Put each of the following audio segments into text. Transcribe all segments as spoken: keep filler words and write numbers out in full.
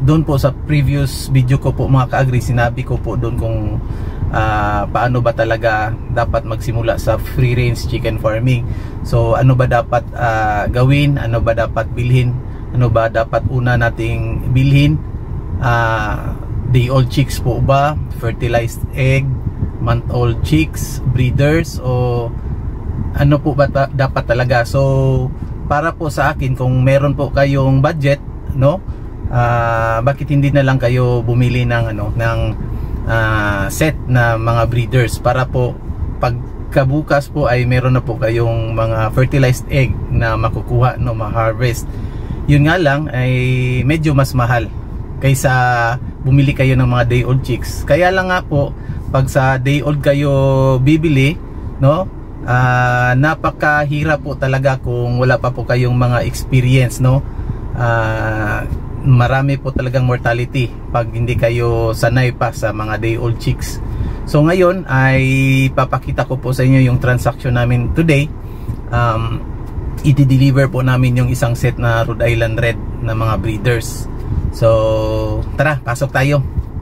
doon po sa previous video ko po mga ka-agri, sinabi ko po doon kung uh, paano ba talaga dapat magsimula sa free range chicken farming. So ano ba dapat uh, gawin, ano ba dapat bilhin, ano ba dapat una nating bilhin, uh, day old chicks po ba, fertilized egg, month old chicks, breeders, o ano po ba ta dapat talaga. So para po sa akin, kung meron po kayong budget, no, uh, bakit hindi na lang kayo bumili ng ano ng uh, set na mga breeders, para po pagkabukas po ay meron na po kayong mga fertilized egg na makukuha, no, ma-harvest. Yun nga lang ay medyo mas mahal kaysa bumili kayo ng mga day old chicks. Kaya lang nga po, pag sa day old kayo bibili, no, uh, napakahirap po talaga kung wala pa po kayong mga experience, no. Uh, marami po talagang mortality pag hindi kayo sanay pa sa mga day old chicks. So ngayon ay papakita ko po sa inyo yung transaction namin today. Um, i-deliver po namin yung isang set na Rhode Island Red na mga breeders. So tara, pasok tayo.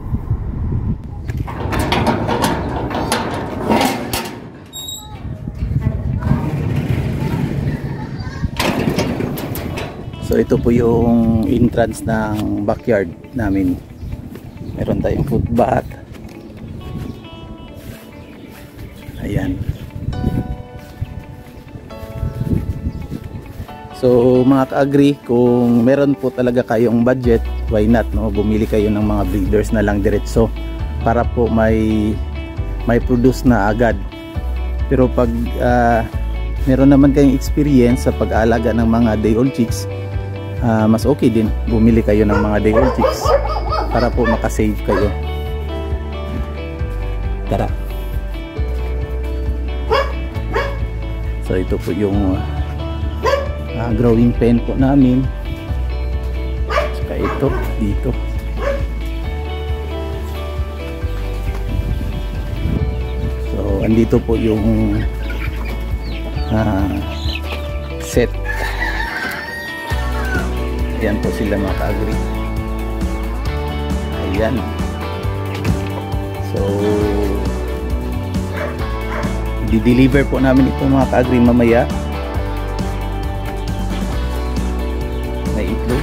So ito po yung entrance ng backyard namin. Meron tayong footbath. Ayan. So mga ka-agri, kung meron po talaga kayong budget, why not, no? Bumili kayo ng mga breeders na lang diretso para po may may produce na agad. Pero pag uh, meron naman kayong experience sa pag-aalaga ng mga day old chicks, uh, mas okay din bumili kayo ng mga day old chicks para po makasave kayo. Tara. So ito po yung uh, growing pen po namin. Saka ito dito. So andito po yung uh, set. Ayan po sila mga ka-agri. Ayan. So i-deliver po namin ito mga ka-agri mamaya. May itlog.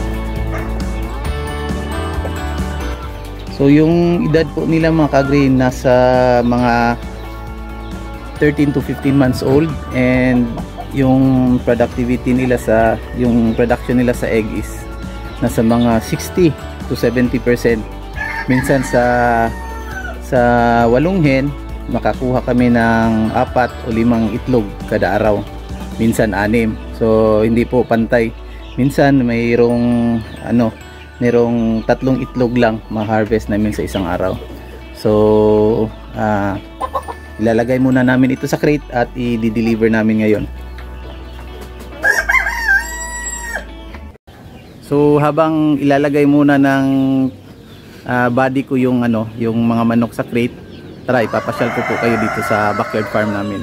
So yung edad po nila mga ka-agri nasa mga thirteen to fifteen months old, and yung productivity nila sa yung production nila sa egg is nasa mga sixty to seventy percent. Minsan sa sa walong hen makakuha kami ng apat o limang itlog kada araw, minsan anim. So hindi po pantay. Minsan mayroong ano, mayroong tatlong itlog lang ma-harvest namin sa isang araw. So uh, ilalagay muna namin ito sa crate at i-deliver namin ngayon. So habang ilalagay muna ng uh, body ko yung ano, yung mga manok sa crate, tara ipapasyal ko po kayo dito sa backyard farm namin.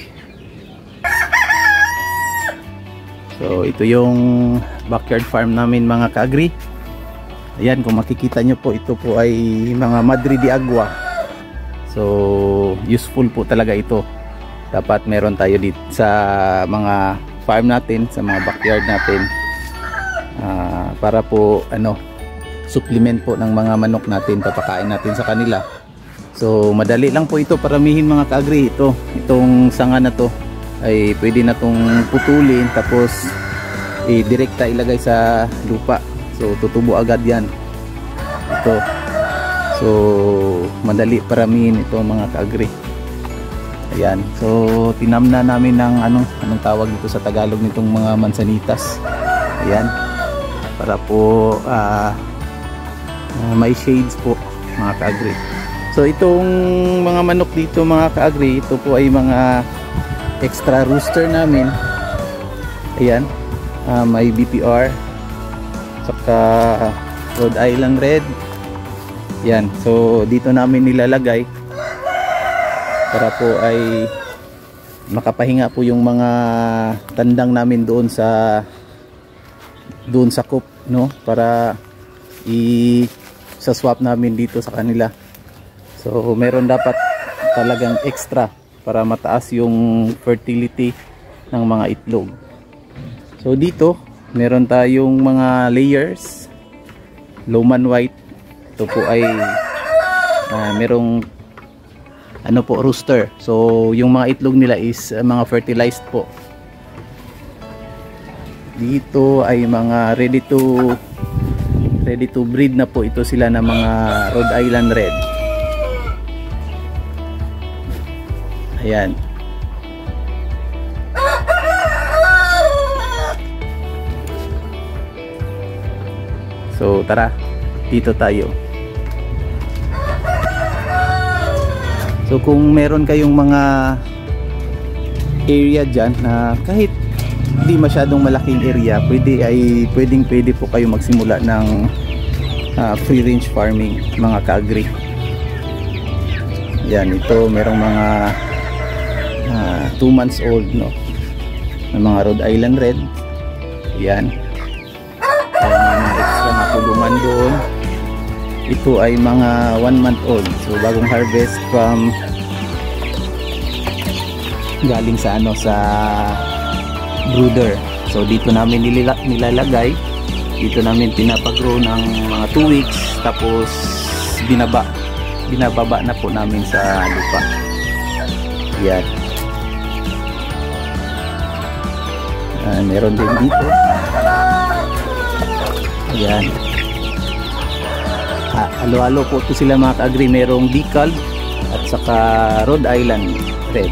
So ito yung backyard farm namin mga ka-agri. Ayan, kung makikita nyo po, ito po ay mga Madre de Agua. So useful po talaga ito. Dapat meron tayo dito sa mga farm natin, sa mga backyard natin, uh, para po ano, supplement po ng mga manok natin, papakain natin sa kanila. So madali lang po ito paramihin mga ka-agri. Ito, itong sanga na to ay pwede na tong putulin, tapos i-direkta ilagay sa lupa. So tutubo agad yan. Ito. So madali paramihin ito mga ka-agri. Ayan. So tinamna namin ng ano, anong tawag dito sa Tagalog nitong mga mansanitas. Ayan. Para po uh, uh, may shades po mga ka-agri. So itong mga manok dito mga ka-agri, ito po ay mga extra rooster namin. Ayan, uh, may B P R, saka Rhode Island Red. Yan, so dito namin nilalagay para po ay makapahinga po yung mga tandang namin doon sa doon sa coop, no, para i sa swap namin dito sa kanila. So meron dapat talagang extra para mataas yung fertility ng mga itlog. So dito meron tayong mga layers, Lohmann White. Ito po ay uh, merong ano po, rooster. So yung mga itlog nila is uh, mga fertilized po. Dito ay mga ready to ready to breed na po ito sila ng mga Rhode Island Red. Ayan. So tara, dito tayo. So kung meron kayong mga area dyan na kahit hindi masyadong malaking area, pwede ay pwedeng pwede po kayo magsimula ng uh, free range farming, mga ka-agri. Yan, ito merong mga two months old, no, ng mga Rhode Island Red. Yan, may mga extra na kulungan doon. Ito ay mga one month old, so bagong harvest from galing sa ano sa brooder. So dito namin nilala, nilalagay, dito namin pinapag-grow ng mga two weeks, tapos binaba binababa na po namin sa lupa. Yan. Uh, meron din dito. Ayan. Ah, alo-alo po ito sila mga ka-agri. Merong decal at saka Rhode Island Red.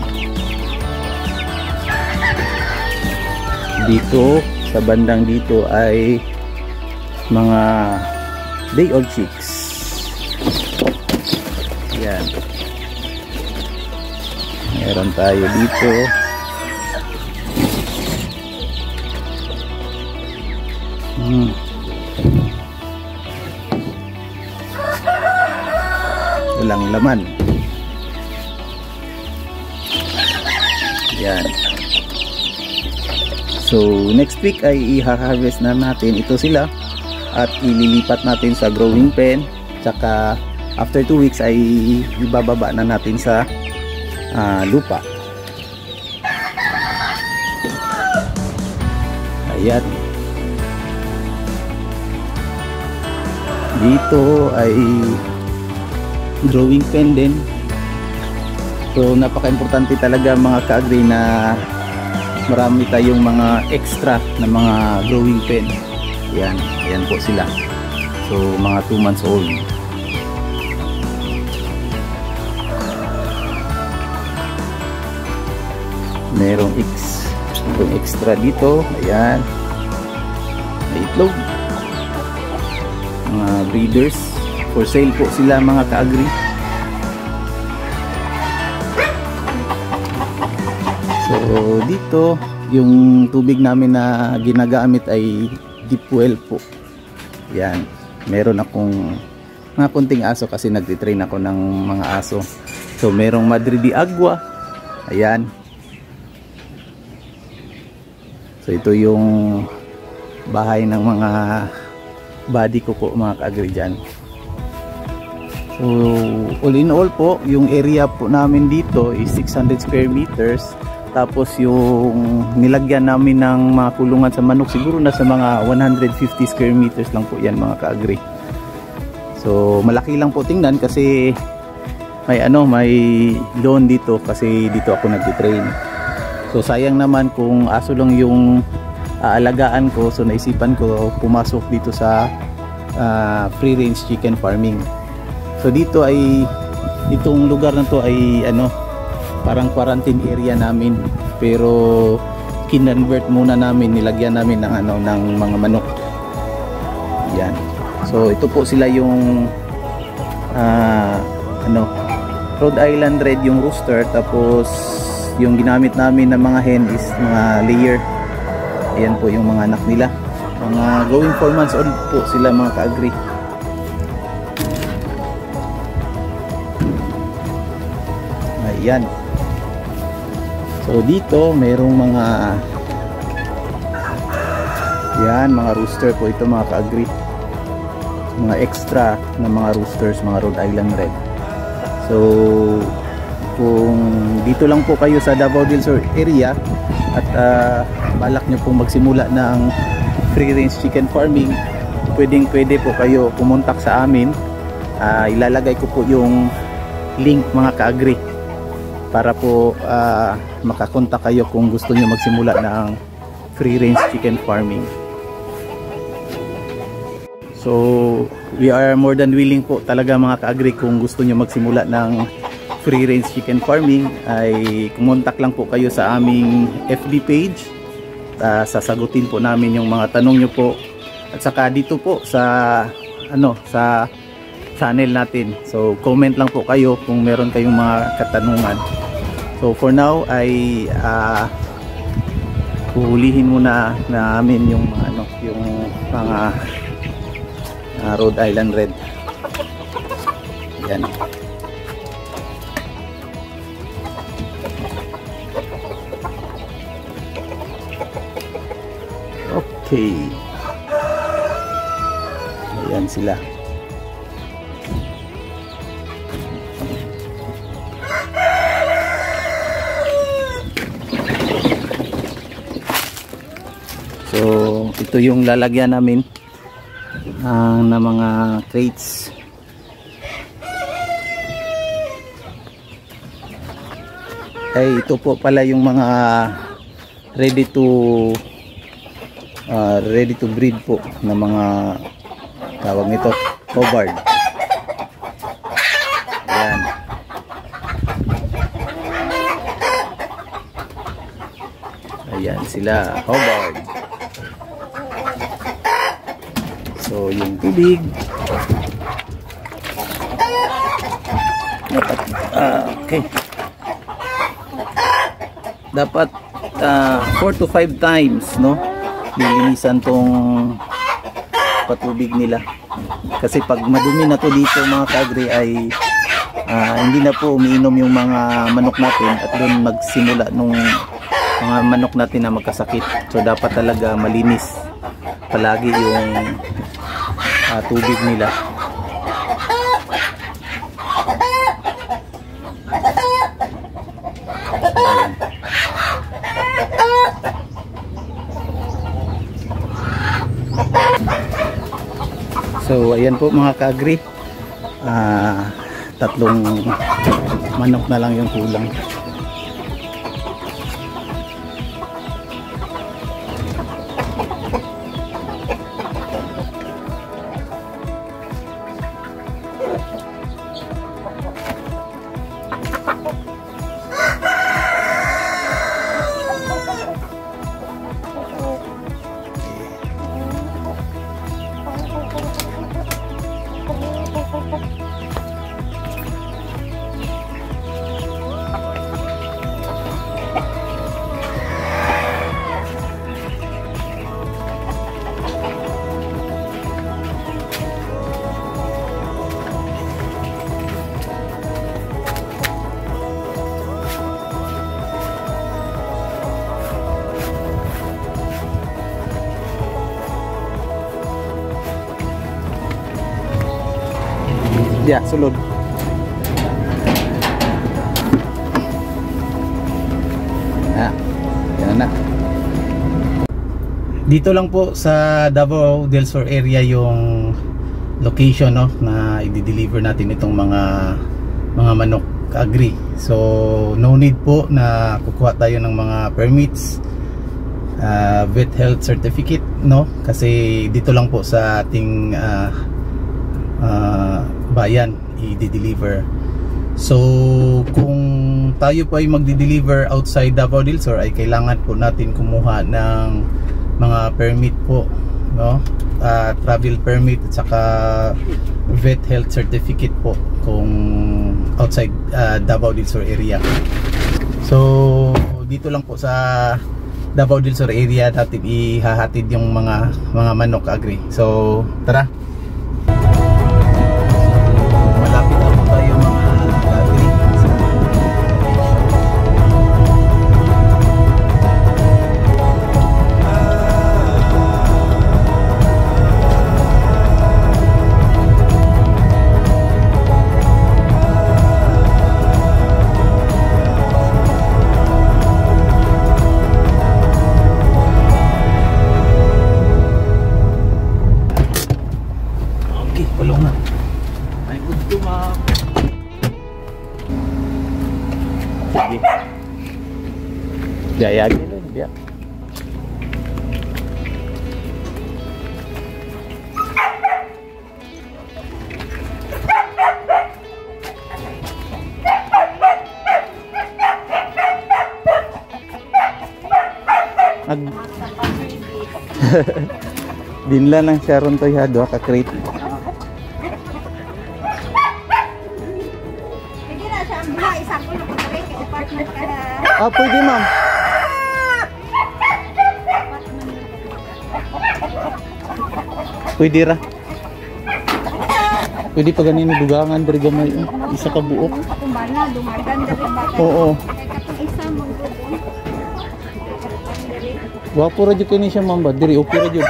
Dito sa bandang dito ay mga day old chicks. Yan. Meron tayo dito. Hmm. Walang laman. Yan. So next week ay i-harvest na natin ito sila at ililipat natin sa growing pen, tsaka after two weeks ay ibababa na natin sa uh, lupa. Ayan. Dito ay growing pen din. So napaka-importante talaga mga ka-agri na marami tayong mga extra na mga growing pen. Yan, yan po sila. So mga two months old. Merong X, merong extra dito. Ayan, may itlog. Mga breeders, for sale po sila mga ka-agri. So dito yung tubig namin na ginagamit ay deep well po. Yan, meron akong mga kunting aso kasi nagtitrain ako ng mga aso. So merong Madre de Agua. Ayan. So ito yung bahay ng mga body ko po mga ka-agri dyan. So all in all po, yung area po namin dito is six hundred square meters. Tapos yung nilagyan namin ng mga kulungan sa manok, siguro na sa mga one hundred fifty square meters lang po yan mga ka-agri. So malaki lang po tingnan kasi may ano, may lawn dito kasi dito ako nagtitrain. So sayang naman kung aso lang yung aalagaan ko, so naisipan ko pumasok dito sa uh, free range chicken farming. So dito ay, itong lugar na to ay ano, parang quarantine area namin, pero kinonvert muna namin, nilagyan namin ng ano, ng mga manok. Yan. So ito po sila yung uh, ano, Rhode Island Red yung rooster, tapos yung ginamit namin ng mga hen is mga layer. Ayan po yung mga anak nila, mga going four months old po sila mga ka-agri. Ayan. So dito mayroong mga yan, mga rooster po ito mga ka-agri. mga extra na mga roosters, mga Rhode Island Red. So kung dito lang po kayo sa Davao del Sur area at uh, balak nyo pong magsimula ng free range chicken farming, pwedeng pwede po kayo pumuntak sa amin. Uh, ilalagay ko po yung link mga ka-agri para po uh, makakontak kayo kung gusto nyo magsimula ng free range chicken farming. So we are more than willing po talaga mga ka-agri, kung gusto nyo magsimula ng free range chicken farming ay kumontak lang po kayo sa aming F B page. Uh, sasagutin po namin yung mga tanong nyo po, at saka dito po sa ano sa channel natin. So comment lang po kayo kung meron kayong mga katanungan. So for now ay uh, huhulihin muna namin yung mga ano yung mga uh, Rhode Island Red. Yan. Okay. Ayan sila. So ito yung lalagyan namin uh, na mga crates. Ay ito po pala yung mga ready to uh, ready to breed po na mga tawag nito, Hobart. Ayan. Ayan sila, Hobart. So yung tubig dapat uh, okay dapat uh, four to five times no lilinisan tong patubig nila, kasi pag madumi na to dito mga ka-agri ay uh, hindi na po umiinom yung mga manok natin at doon magsimula nung mga manok natin na magkasakit. So dapat talaga malinis palagi yung uh, tubig nila. So ayan po mga ka-agri, uh, tatlong manok na lang yung kulang. Ya, sulod. Ah, yan na. Dito lang po sa Davao del Sur area yung location no na i-deliver natin itong mga mga manok agri. So no need po na kukuha tayo ng mga permits, uh, vet health certificate no, kasi dito lang po sa ating uh, uh, bayan i-deliver. So kung tayo po ay magdi-deliver outside Davao del Sur ay kailangan po natin kumuha ng mga permit po no, uh, travel permit at saka vet health certificate po kung outside uh, Davao del Sur area. So dito lang po sa Davao del Sur area natin ihahatid yung mga mga manok agri. So tara. Ayagi loy, biya. Ag dinla ng Sharon to ya, duha ka crate. Pwede na siya ang buha, isang ko na kung kay department ka na. Ah, pwede ma'am. Pwede ra. Pwede pa ganini dugangan diri gamay. Isa ka buok. Kumbana, dumagan dali ba? Oo. Kay katong isa manggubon. Wapo ra jud kini siya ma'am, ba diri okay ra jud.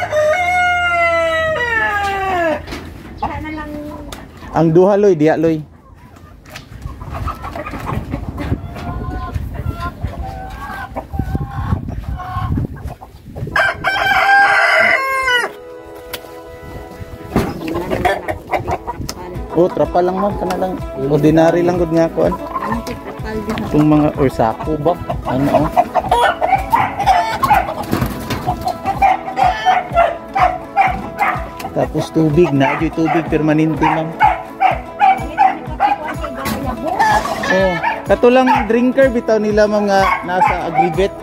Sana lang Ang duha loy, diya loy. Oh, trapal lang ma'am, kana lang. Ordinary lang gud nga kuan. ang trapal din. Itong mga or sako ba? Ano oh? Tapos tubig, na adyo tubig permanente ma'am. Oh, katulang drinker bitaw nila mga nasa agribet.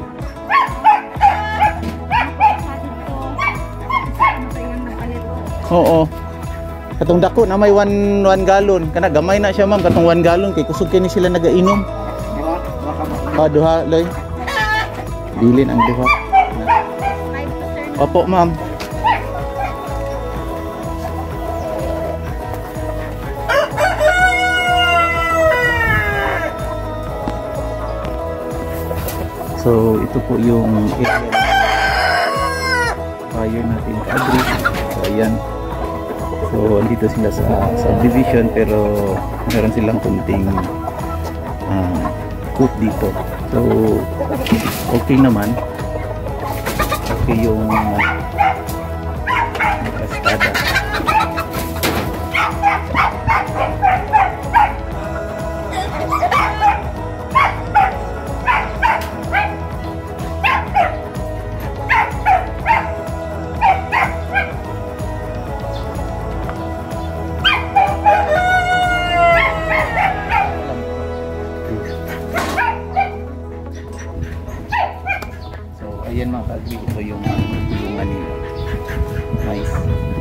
Oo. Katong dako na may one gallon. Kana gamay na siya ma'am, katong one gallon kay kusog kini sila nagainom. Ah, duha loy. Bilin ang duha. Opo ma'am. So ito po yung area fire natin ka-agree. So ayan. So andito sila sa subdivision pero meron silang kunting uh, coop dito. So okay naman. Okay yung uh, kastada. Ayan mga ka-agree, ito yung tulungan nila. Nice.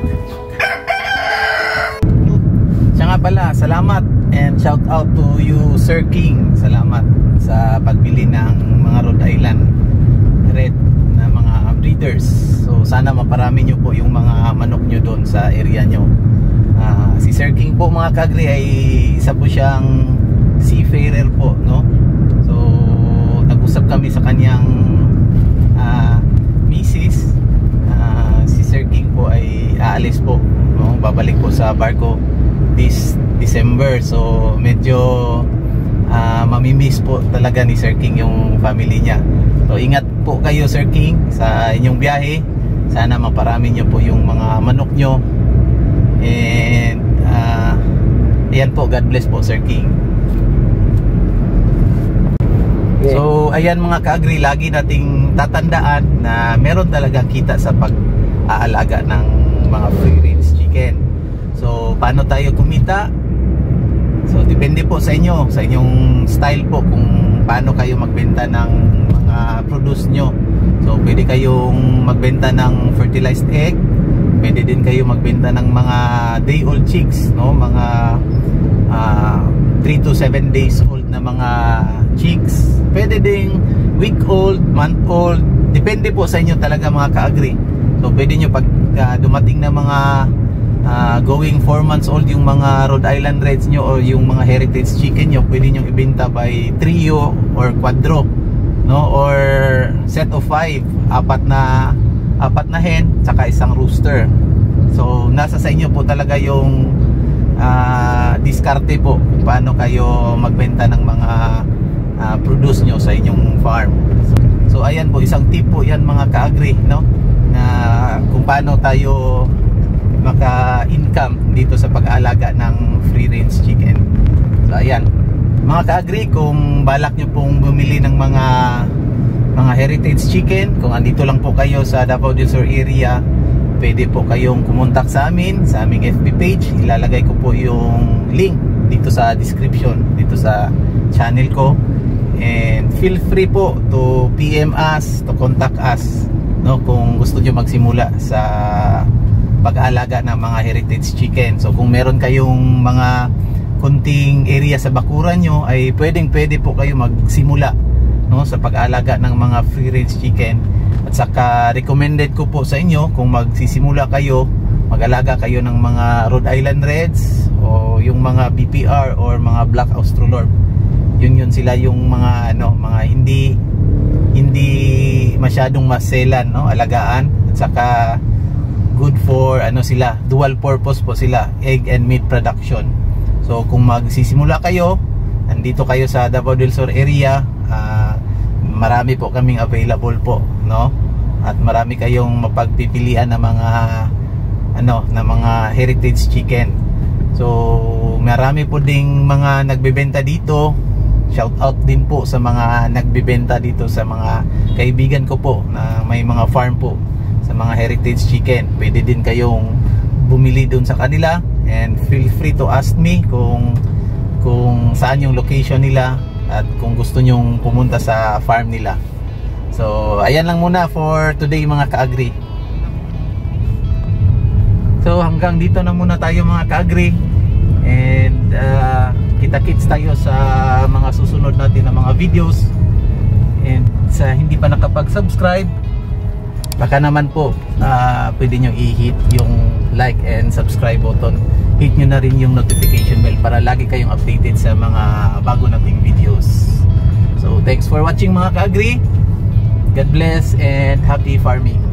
Siya nga pala, salamat and shout out to you Sir King. Salamat sa pagbili ng mga Rhode Island red na mga breeders. So sana maparami nyo po yung mga manok nyo doon sa area nyo. uh, Si Sir King po mga ka-agree ay isa po siyang seafarer po, no? So nag-usap kami sa kanyang Uh, misis, uh, si Sir King po ay aalis po, no? Babalik po sa barko this December. So medyo uh, mamimiss po talaga ni Sir King yung family niya. So ingat po kayo Sir King sa inyong biyahe. Sana maparami nyo po yung mga manok nyo. And uh, ayan po, God bless po Sir King. So ayan mga ka-agree, lagi nating tatandaan na meron talaga kita sa pag-aalaga ng mga free range chicken. So paano tayo kumita? So depende po sa inyo, sa inyong style po kung paano kayo magbenta ng mga produce nyo. So pwede kayong magbenta ng fertilized egg, pwede din kayo magbenta ng mga day old chicks, no? Mga uh, three to seven days old na mga chicks. Pwede ding week old, month old. Depende po sa inyo talaga mga ka-agree. So pwede nyo pag uh, dumating na mga uh, going four months old yung mga Rhode Island Reds nyo or yung mga heritage chicken nyo, pwede nyo ibenta by trio or quadro, no? Or set of five, apat na apat na hen saka isang rooster. So nasa sa inyo po talaga yung uh, diskarte po paano kayo magbenta ng mga Uh, produce nyo sa inyong farm. So, so ayan po, isang tip po yan mga ka-agree, no? Na kung paano tayo maka-income dito sa pag-aalaga ng free range chicken. So ayan, mga ka-agree, kung balak nyo pong bumili ng mga mga heritage chicken. Kung andito lang po kayo sa Davao del Sur area, pwede po kayong kumontak sa amin sa aming F B page. Ilalagay ko po yung link dito sa description, dito sa channel ko, and feel free po to P M us, to contact us, no, kung gusto nyo magsimula sa pag-aalaga ng mga heritage chicken. So kung meron kayong mga kunting area sa bakuran nyo, ay pwedeng pwede po kayo magsimula, no, sa pag-aalaga ng mga free range chicken. At saka recommended ko po sa inyo, kung magsisimula kayo, mag-alaga kayo ng mga Rhode Island Reds o yung mga B P R or mga Black Australorp. Yun yun sila yung mga ano, mga hindi hindi masyadong maselan, no, alagaan. At saka good for ano sila, dual purpose po sila, egg and meat production. So kung magsisimula kayo, andito kayo sa Davao del Sur area, uh, marami po kaming available po, no? At marami kayong mapagpipilian ng mga ano, na mga heritage chicken. So marami po ding mga nagbebenta dito. Shout out din po sa mga nagbebenta dito, sa mga kaibigan ko po na may mga farm po sa mga heritage chicken. Pwede din kayong bumili doon sa kanila, and feel free to ask me kung kung saan yung location nila at kung gusto nyong pumunta sa farm nila. So ayan lang muna for today mga ka-agri. So hanggang dito na muna tayo mga ka-agri, and uh, kita-kits tayo sa mga susunod natin na mga videos. And sa hindi pa nakapag-subscribe, baka naman po uh, pwede nyo i-hit yung like and subscribe button. Hit nyo na rin yung notification bell para lagi kayong updated sa mga bago nating videos. So thanks for watching mga ka-agri. God bless and happy farming.